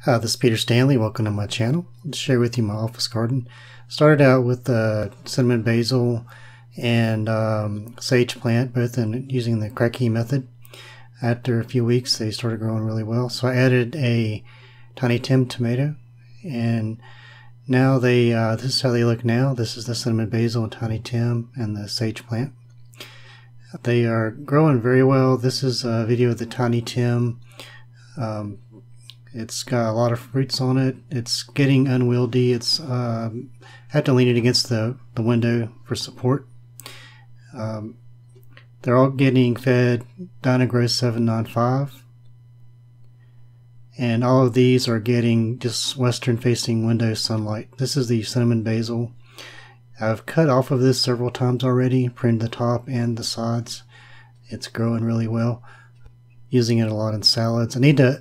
This is Peter Stanley. Welcome to my channel. I'll share with you my office garden. Started out with cinnamon basil and sage plant, both using the Kratky method. After a few weeks, they started growing really well. So I added a tiny Tim tomato, and now this is how they look now. This is the cinnamon basil and tiny Tim and the sage plant. They are growing very well. This is a video of the tiny Tim. It's got a lot of fruits on it. It's getting unwieldy. It's had to lean it against the window for support. They're all getting fed Dyna-Gro 795, and all of these are getting just western facing window sunlight. This is the cinnamon basil. I've cut off of this several times already, pruned the top and the sides. It's growing really well. Using it a lot in salads. I need to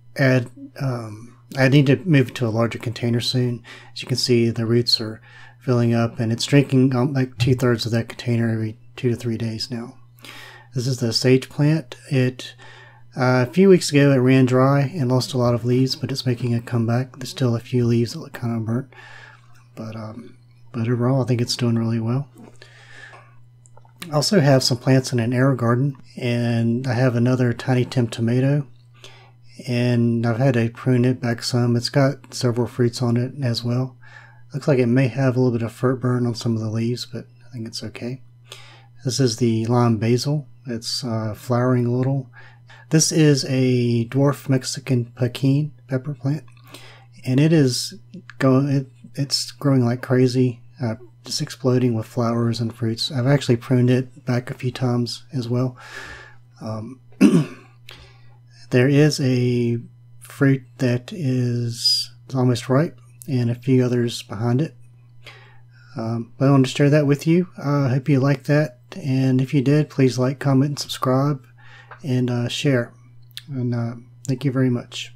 move to a larger container soon. As you can see, the roots are filling up, and it's drinking like 2/3 of that container every 2 to 3 days now. This is the sage plant. A few weeks ago it ran dry and lost a lot of leaves, but it's making a comeback. There's still a few leaves that look kind of burnt, but overall I think it's doing really well. I also have some plants in an AeroGarden, and I have another tiny Tim tomato, and I've had to prune it back some. It's got several fruits on it as well. Looks like it may have a little bit of fruit burn on some of the leaves, but I think it's okay. This is the Lime Basil. It's flowering a little. This is a Dwarf Mexican Piquin pepper plant, and it's growing like crazy, just exploding with flowers and fruits. I've actually pruned it back a few times as well. There is a fruit that is almost ripe, and a few others behind it. But I wanted to share that with you. I hope you liked that, and if you did, please like, comment, and subscribe, and share. And thank you very much.